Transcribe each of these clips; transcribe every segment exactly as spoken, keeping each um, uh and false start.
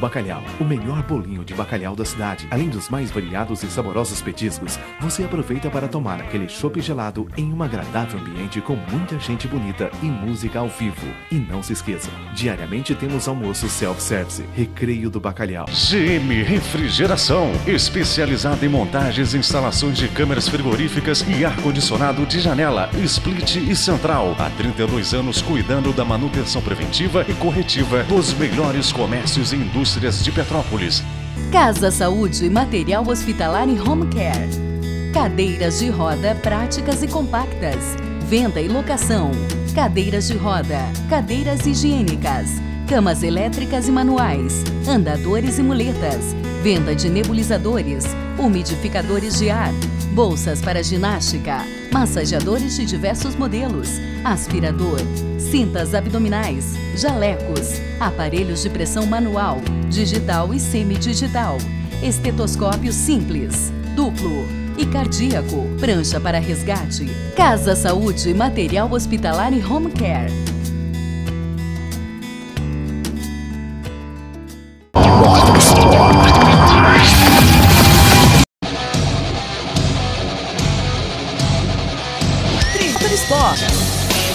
Bacalhau, o melhor bolinho de bacalhau da cidade. Além dos mais variados e saborosos petiscos, você aproveita para tomar aquele chopp gelado em um agradável ambiente com muita gente bonita e música ao vivo. E não se esqueça, diariamente temos almoço self-service, Recreio do Bacalhau. G M Refrigeração, especializada em montagens e instalações de câmeras frigoríficas e ar-condicionado de janela, split e central. Há trinta e dois anos cuidando da manutenção preventiva e corretiva dos melhores comércios e indústrias de Petrópolis. Casa Saúde, material hospitalar e home care. Cadeiras de roda práticas e compactas. Venda e locação. Cadeiras de roda, cadeiras higiênicas, camas elétricas e manuais, andadores e muletas. Venda de nebulizadores, umidificadores de ar, bolsas para ginástica, massageadores de diversos modelos, aspirador, cintas abdominais, jalecos, aparelhos de pressão manual, digital e semidigital, estetoscópio simples, duplo e cardíaco, prancha para resgate. Casa Saúde, material hospitalar e home care. Trinta Esporte.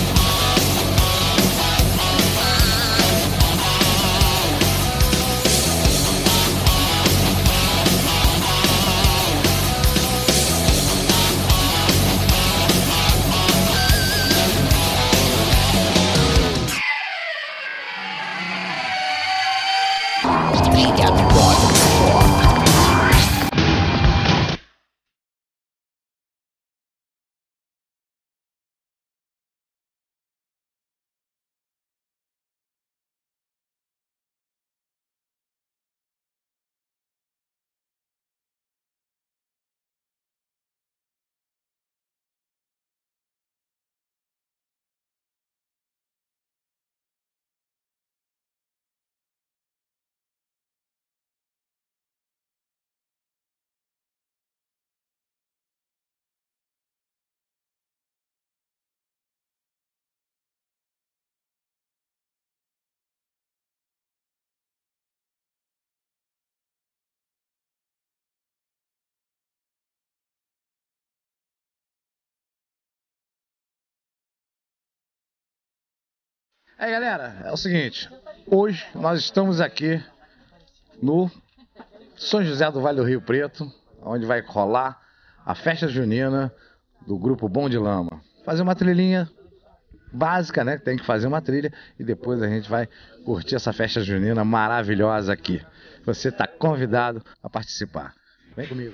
Aí galera, é o seguinte, hoje nós estamos aqui no São José do Vale do Rio Preto, onde vai rolar a festa junina do grupo Bom de Lama. Fazer uma trilhinha básica, né? Tem que fazer uma trilha e depois a gente vai curtir essa festa junina maravilhosa aqui. Você está convidado a participar. Vem comigo.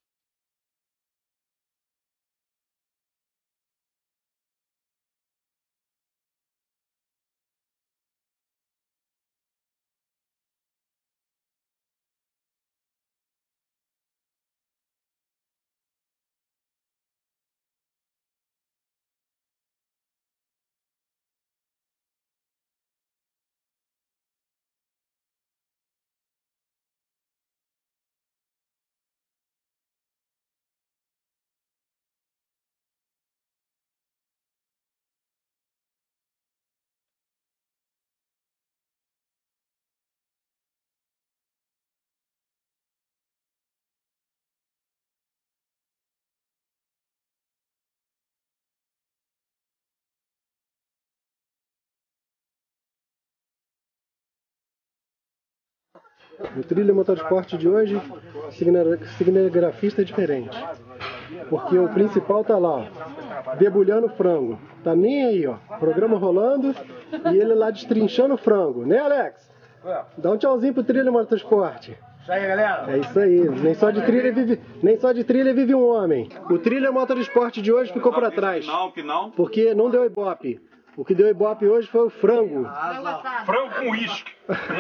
O Trilha Motorsport de hoje, cinegrafista é diferente. Porque o principal tá lá, ó, debulhando frango. Tá nem aí, ó. Programa rolando e ele lá destrinchando frango. Né, Alex? Dá um tchauzinho pro Trilha Motorsport. Isso aí, galera. É isso aí. Nem só de trilha vive, nem só de trilha vive um homem. O Trilha Motorsport de hoje ficou para trás. Não, que não. Porque não deu ibope. O que deu ibope hoje foi o frango. Frango com uísque.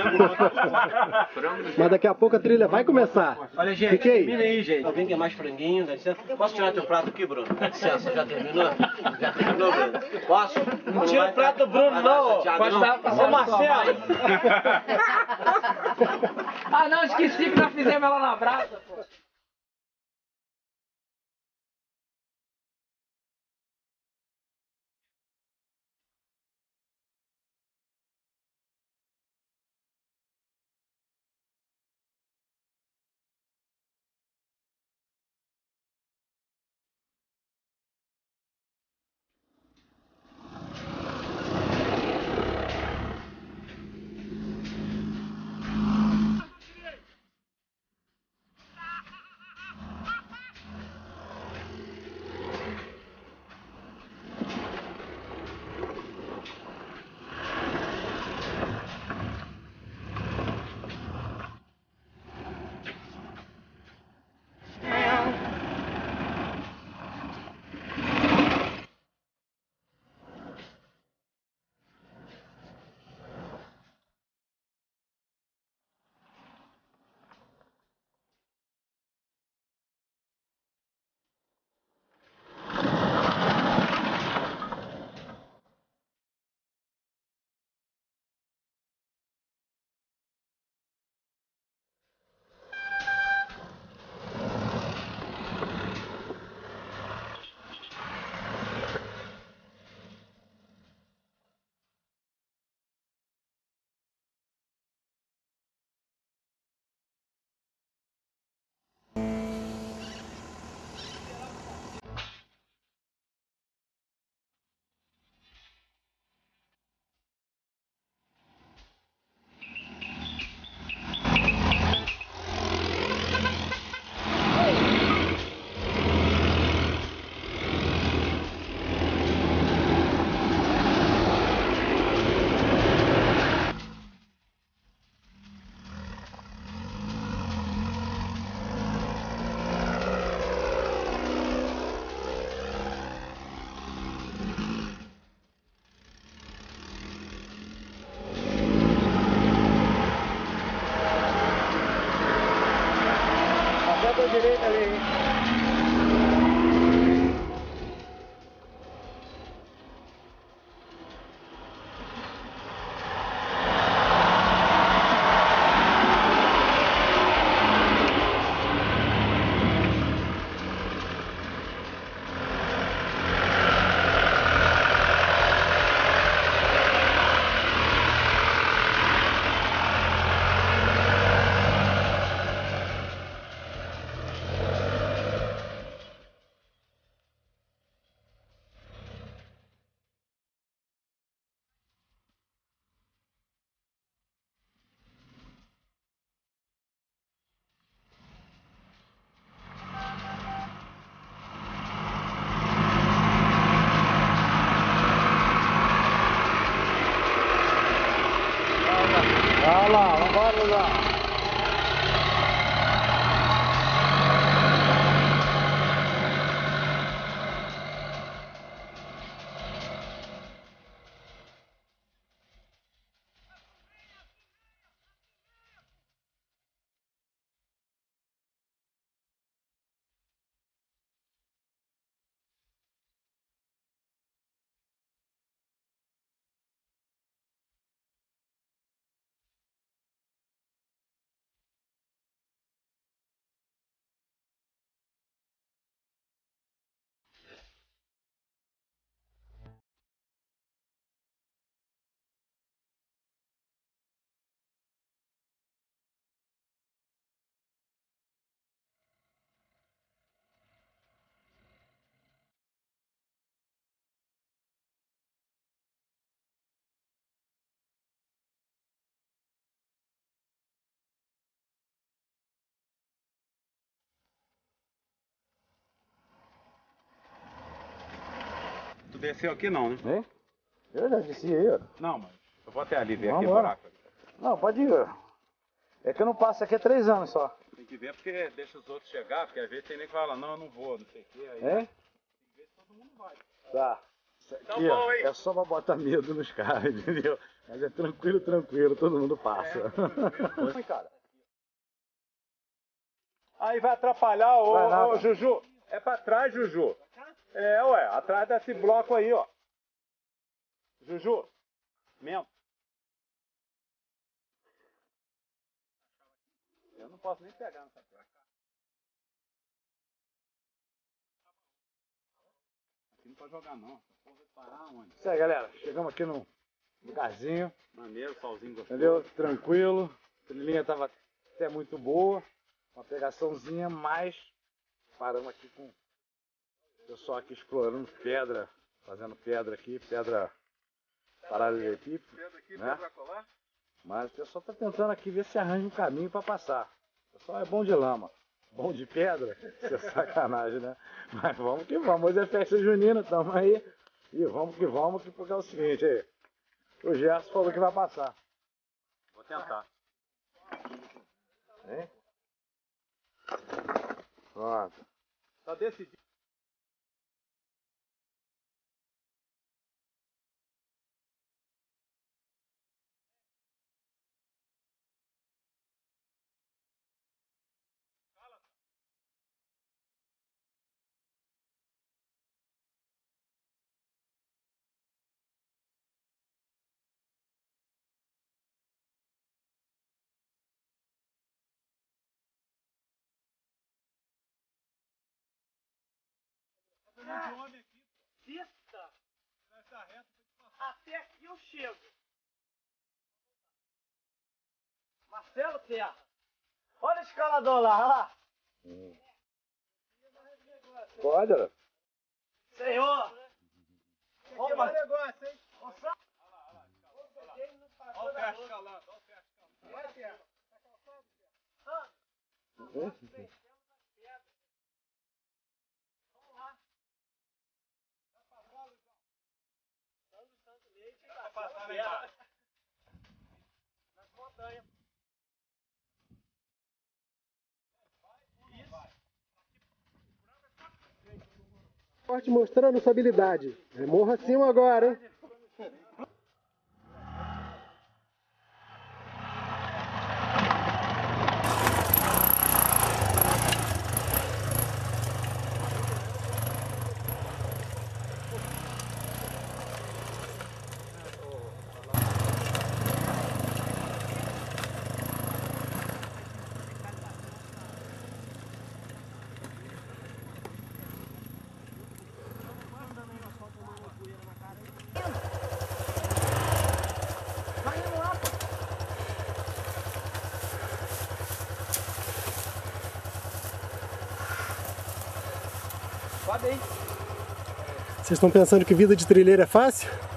Mas daqui a pouco a trilha vai começar. Olha, gente, Fiquei. termina aí, gente. Alguém quer mais franguinho? Dá licença. Posso tirar teu prato aqui, Bruno? Dá licença, já terminou? Já terminou, Bruno? Posso? Não tira o prato do Bruno, não. Pode estar passando Marcelo. Ah, não, esqueci que nós fizemos ela na brasa, pô. Só pra direita ali, hein? Vai lá, vambora lá. Tu desceu aqui não, né? Hein? Eu já desci aí, ó. Não, mas eu vou até ali ver Vamos aqui o embora. buraco. Não, pode ir. É que eu não passo aqui há três anos só. Tem que ver porque deixa os outros chegar, porque às vezes tem nem que fala, não, eu não vou, não sei o que. Aí É? tem que ver se todo mundo vai. Tá. Isso Tá aqui, bom, ó, hein? é só pra botar medo nos caras, entendeu? Mas é tranquilo, tranquilo, todo mundo passa. Oi, cara. Aí vai atrapalhar, ô, Vai nada. ô Juju. É pra trás, Juju. É, ué, atrás desse bloco aí, ó. Juju. Mesmo. Eu não posso nem pegar nessa placa. Aqui não pode jogar não. Essa porra vai parar onde? Isso aí, galera. Chegamos aqui num lugarzinho, Maneiro, solzinho gostoso. entendeu? Tranquilo. A trilhinha tava até muito boa. Uma pegaçãozinha, mas paramos aqui com o pessoal aqui explorando pedra. Fazendo pedra aqui, pedra paralelepípedo. Pedra aqui, né? pedra colar. Mas o pessoal tá tentando aqui ver se arranja um caminho para passar. O pessoal é bom de lama, bom de pedra, isso é sacanagem, né? Mas vamos que vamos, hoje é festa junina, tamo aí. E vamos que vamos, que porque é o seguinte aí. O Gerson falou que vai passar. Vou tentar. Hein? Pronto. Tá decidido. Pista. Até aqui eu chego. Marcelo Terra. Olha o escalador lá, olha lá. Pode, ó. Senhor. Opa. negócio, hein? Olha Olha o Terra escalando, olha o Terra escalando. Vai, Terra. Dá pra passar lá embaixo. Nas montanhas. Forte mostrando sua habilidade. É morro acima agora, hein? Vocês estão pensando que vida de trilheiro é fácil?